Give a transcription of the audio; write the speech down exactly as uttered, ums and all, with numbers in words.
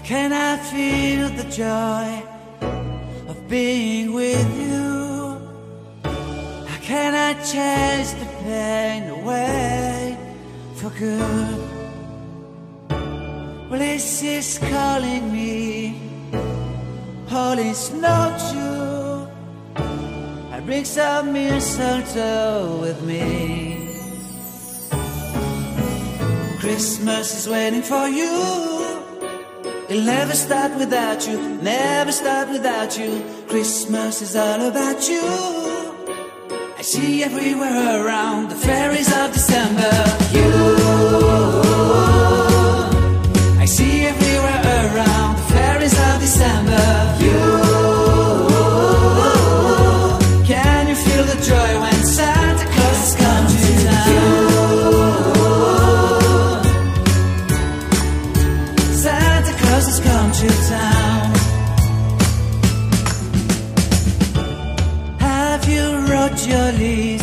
can I feel the joy of being with you? How can I chase the pain away for good? Well, this is calling me, all is not true. I bring some mistletoe with me. Christmas is waiting for you. It'll never start without you, never start without you. Christmas is all about you. I see everywhere around the fairies of December. You, I see everywhere around the fairies of December. You, can you feel the joy when Santa Claus comes to town? You, Santa Claus has come to town. Have you wrote your leaf